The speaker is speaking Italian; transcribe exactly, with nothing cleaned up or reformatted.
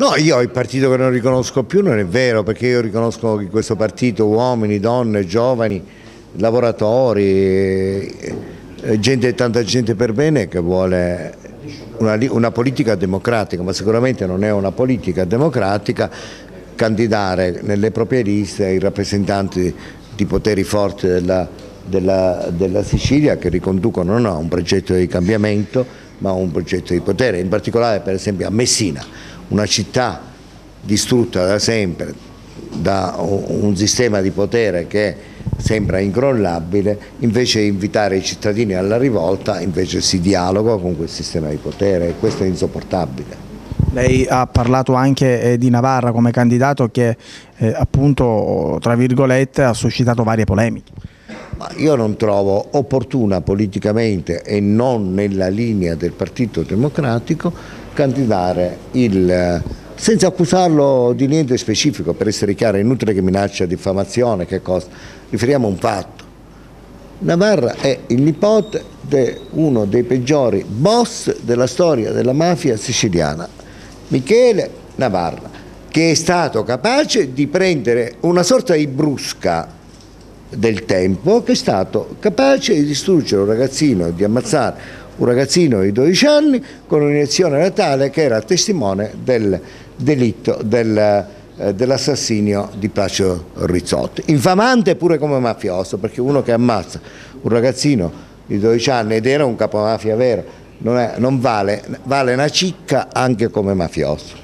No, io ho il partito che non riconosco più, non è vero, perché io riconosco in questo partito uomini, donne, giovani, lavoratori, eh, gente, tanta gente per bene che vuole una, una politica democratica, ma sicuramente non è una politica democratica candidare nelle proprie liste i rappresentanti di poteri forti della, della, della Sicilia, che riconducono non a un progetto di cambiamento ma a un progetto di potere, in particolare per esempio a Messina, una città distrutta da sempre da un sistema di potere che sembra incrollabile. Invece di invitare i cittadini alla rivolta, invece si dialoga con quel sistema di potere, e questo è insopportabile. Lei ha parlato anche eh, di Navarra come candidato che eh, appunto, tra virgolette, ha suscitato varie polemiche. Ma io non trovo opportuna politicamente e non nella linea del Partito Democratico candidare il, senza accusarlo di niente specifico, per essere chiaro, è inutile che minaccia diffamazione, che cosa, riferiamo a un fatto. Navarra è il nipote di uno dei peggiori boss della storia della mafia siciliana, Michele Navarra, che è stato capace di prendere una sorta di Brusca del tempo, che è stato capace di distruggere un ragazzino, di ammazzare un ragazzino di dodici anni con un'iniezione letale che era testimone del delitto del, eh, dell'assassinio di Placido Rizzotti. Infamante pure come mafioso, perché uno che ammazza un ragazzino di dodici anni ed era un capomafia vero, non, è, non vale, vale una cicca anche come mafioso.